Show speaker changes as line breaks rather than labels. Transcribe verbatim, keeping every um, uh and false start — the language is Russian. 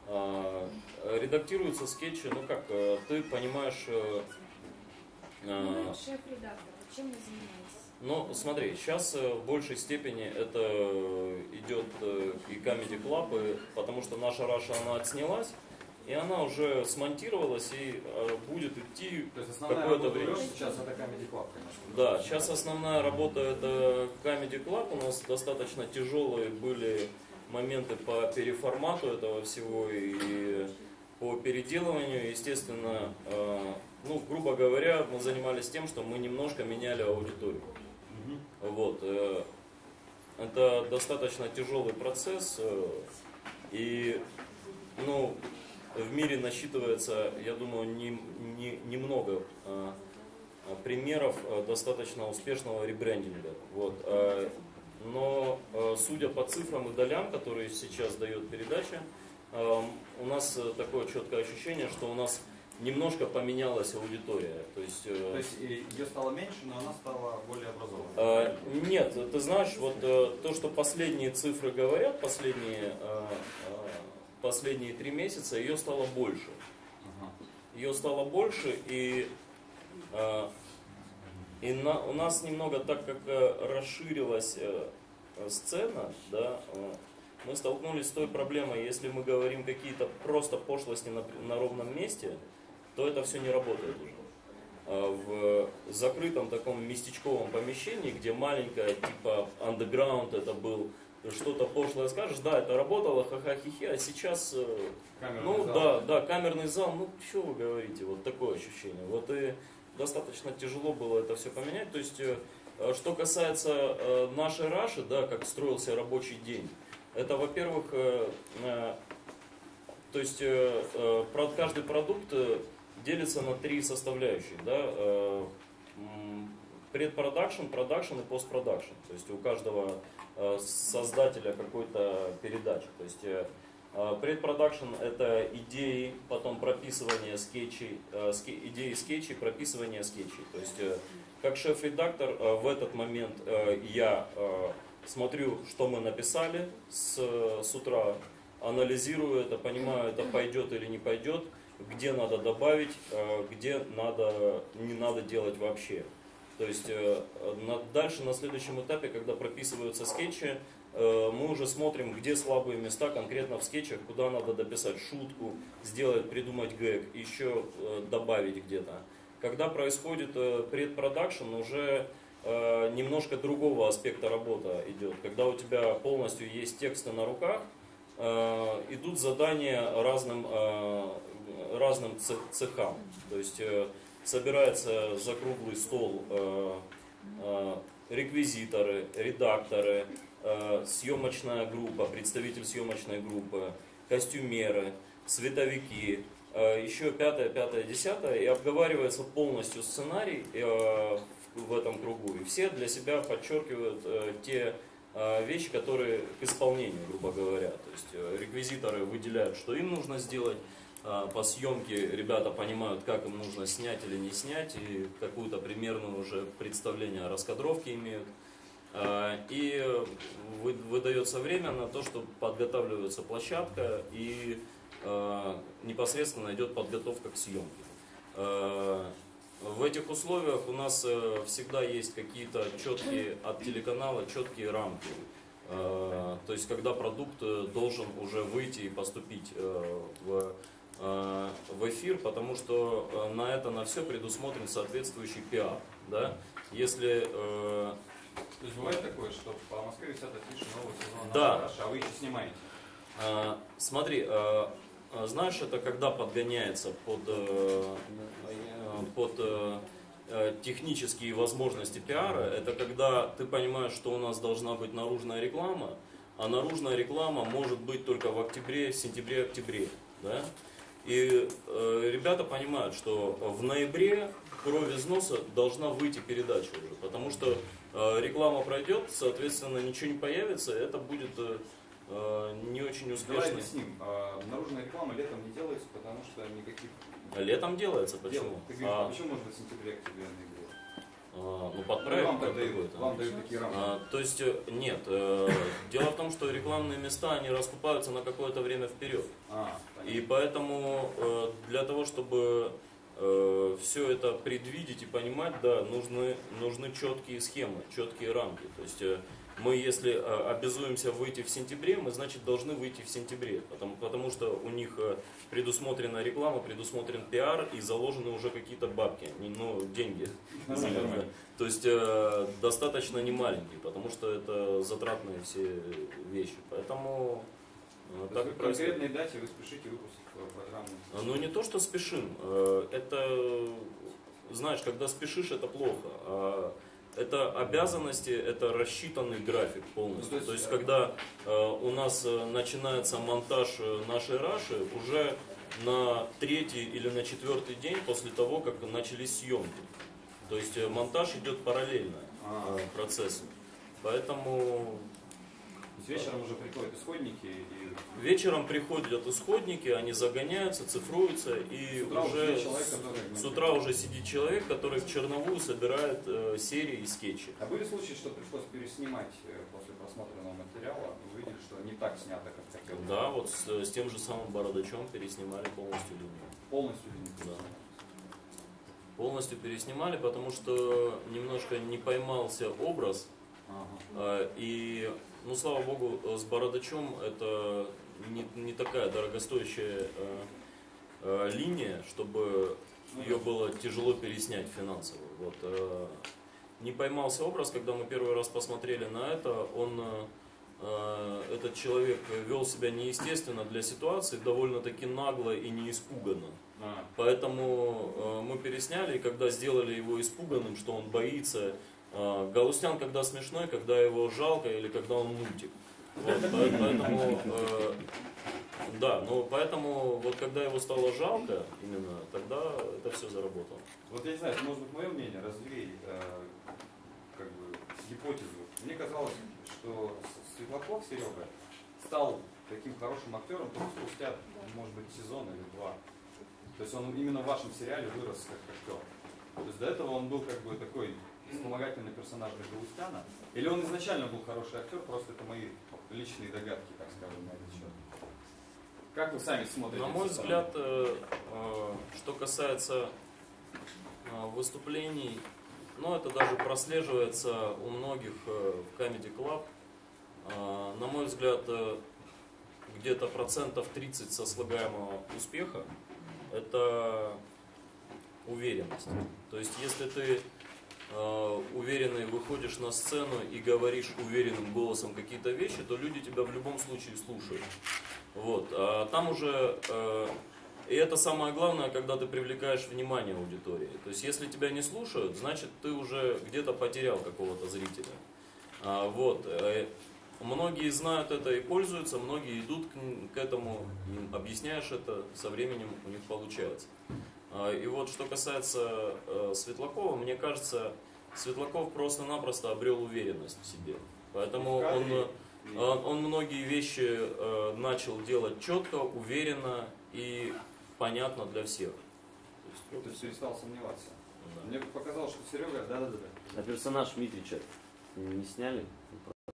А, редактируются скетчи, ну как, ты понимаешь...
Ну, шеф-редактор, чем вы занимаетесь?
Ну, смотри, сейчас в большей степени это идет и Comedy Club, потому что наша Раша, она отснялась, и она уже смонтировалась и будет идти какое-то время.
Сейчас это Comedy Club, конечно.
Да, сейчас основная работа это Comedy Club, у нас достаточно тяжелые были моменты по переформату этого всего и по переделыванию, естественно, ну, грубо говоря, мы занимались тем, что мы немножко меняли аудиторию. Mm-hmm. Вот. Это достаточно тяжелый процесс, и, ну, в мире насчитывается, я думаю, не, не, немного примеров достаточно успешного ребрендинга. Вот. Но, судя по цифрам и долям, которые сейчас дает передача, у нас такое четкое ощущение, что у нас немножко поменялась аудитория. То есть,
то есть ее стало меньше, но она стала более образованной?
Нет, ты знаешь, вот то, что последние цифры говорят, последние, последние три месяца, ее стало больше. Ага. Ее стало больше, и, и на, у нас немного, так как расширилась сцена, да, мы столкнулись с той проблемой, если мы говорим какие-то просто пошлости на, на ровном месте, то это все не работает уже. В закрытом таком местечковом помещении, где маленькая, типа underground это был, что-то пошлое скажешь, да, это работало, ха-ха-хи-хи, а сейчас, камерный ну зал. да, да, камерный зал, ну что вы говорите, вот такое ощущение. Вот и достаточно тяжело было это все поменять. То есть, что касается нашей Раши, да, как строился рабочий день, это, во-первых, э, э, то есть э, э, каждый продукт делится на три составляющие, да, э, предпродакшн, продакшн и постпродакшн. То есть у каждого э, создателя какой-то передачи. То есть э, предпродакшн это идеи, потом прописывание скетчей, э, ски, идеи скетчей, прописывание скетчей. То есть э, как шеф-редактор э, в этот момент э, я э, смотрю, что мы написали с, с утра, анализирую это, понимаю, это пойдет или не пойдет, где надо добавить, где надо, не надо делать вообще. То есть дальше на следующем этапе, когда прописываются скетчи, мы уже смотрим, где слабые места конкретно в скетчах, куда надо дописать шутку, сделать, придумать гэг, еще добавить где-то. Когда происходит предпродакшн, уже немножко другого аспекта работа идет. Когда у тебя полностью есть тексты на руках, идут задания разным, разным цехам. То есть собирается за круглый стол реквизиторы, редакторы, съемочная группа, представитель съемочной группы, костюмеры, световики, еще пятое, пятое, десятое, и обговаривается полностью сценарий в этом кругу. И все для себя подчеркивают те вещи, которые к исполнению, грубо говоря. То есть реквизиторы выделяют, что им нужно сделать. По съемке ребята понимают, как им нужно снять или не снять, и какую-то примерную уже представление о раскадровке имеют. И выдается время на то, что подготавливается площадка и непосредственно идет подготовка к съемке. В этих условиях у нас всегда есть какие-то четкие от телеканала, четкие рамки. То есть когда продукт должен уже выйти и поступить в, в эфир, потому что на это, на все предусмотрен соответствующий пиар. Да? Если,
То есть бывает такое, что по Москве висят афиши нового сезона,
да.
А вы еще снимаете?
Смотри, знаешь, это когда подгоняется под, под технические возможности пиара, это когда ты понимаешь, что у нас должна быть наружная реклама, а наружная реклама может быть только в октябре, сентябре-октябре. Да? И э, ребята понимают, что в ноябре кровь из носа должна выйти передача уже, потому что э, реклама пройдет, соответственно, ничего не появится, это будет э, не очень успешно.
Давайте с ним. А, наружная реклама летом не делается, потому что никаких...
Летом делается, почему?
Ты говоришь, а почему можно в сентябре, октябре, ноябре?
А, ну, под
Ну,
проект
вам
под
дают,
какой-то.
вам дают такие рамки.
А, то есть, э, нет. э, Дело в том, что рекламные места, они раскупаются на какое-то время вперед.
А, понятно.
И поэтому э, для того, чтобы э, все это предвидеть и понимать, да, нужны, нужны четкие схемы, четкие рамки. То есть э, мы, если э, обязуемся выйти в сентябре, мы, значит, должны выйти в сентябре. Потому, потому что у них э, предусмотрена реклама, предусмотрен пиар и заложены уже какие-то бабки, не- ну, деньги.
Нормально, нормально.
То есть э, достаточно немаленькие, потому что это затратные все вещи. Поэтому э,
То
так
есть
и
вы к
происходит.
конкретной дате вы спешите выпустить э, программу?
Ну не то, что спешим, э, это, знаешь, когда спешишь, это плохо. А это обязанности, это рассчитанный график полностью.
Ну, то есть,
то есть
э,
когда э, у нас э, начинается монтаж э, нашей Раши, уже на третий или на четвертый день после того, как начались съемки. То есть э, монтаж идет параллельно
А.
э, процессу. Поэтому
То есть вечером уже приходят исходники и
вечером приходят исходники, они загоняются, цифруются, и
с утра
уже
уже человек, который...
с утра уже сидит человек, который в черновую собирает э, серии и скетчи.
А были случаи, что пришлось переснимать э, после просмотренного материала, вы увидели, что не так снято, как хотел?
Да, вот с, с тем же самым Бородачом переснимали полностью линию.
Полностью линию?
Да. Полностью переснимали, потому что немножко не поймался образ.
Ага.
А, И, ну, слава богу, с Бородачом это не, не такая дорогостоящая э, э, линия, чтобы ее было тяжело переснять финансово. Вот, э, не поймался образ, когда мы первый раз посмотрели на это, он, э, этот человек вел себя неестественно для ситуации, довольно-таки нагло и не испуганно.
А,
Поэтому э, мы пересняли, и когда сделали его испуганным, что он боится, э, Галустян когда смешной, когда его жалко или когда он мультик. Вот, по- поэтому, э, да, но поэтому вот когда его стало жалко, именно тогда это все заработало.
вот я не знаю, это может быть мое мнение, развей э, как бы гипотезу. Мне казалось, что С- Светлаков Серега стал таким хорошим актером только спустя, может быть, сезон или два. То есть он именно в вашем сериале вырос как актер. То есть до этого он был как бы такой вспомогательный персонаж для Галустяна. Или он изначально был хороший актер, просто это мои личные догадки, так скажем, на этот счет. Как вы сами смотрите?
На мой
со стороны?
взгляд, э, э, что касается э, выступлений, ну это даже прослеживается у многих э, в Comedy Club. Э, на мой взгляд, э, где-то процентов тридцать сослагаемого успеха это уверенность. То есть, если ты э, уверенный выходишь на сцену и говоришь уверенным голосом какие-то вещи, то люди тебя в любом случае слушают. Вот. А там уже, э, и это самое главное, когда ты привлекаешь внимание аудитории. То есть, если тебя не слушают, значит, ты уже где-то потерял какого-то зрителя. А, вот. Э, Многие знают это и пользуются, многие идут к, к этому, им объясняешь это, со временем у них получается. А, И вот что касается э, Светлакова, мне кажется, Светлаков просто-напросто обрел уверенность в себе. Поэтому он, э, он, он многие вещи э, начал делать четко, уверенно и понятно для всех. То есть, вот
То
и
есть
всё.
перестал сомневаться.
Да.
Мне показалось, что Серега, да-да-да.
А персонаж Митрича не сняли?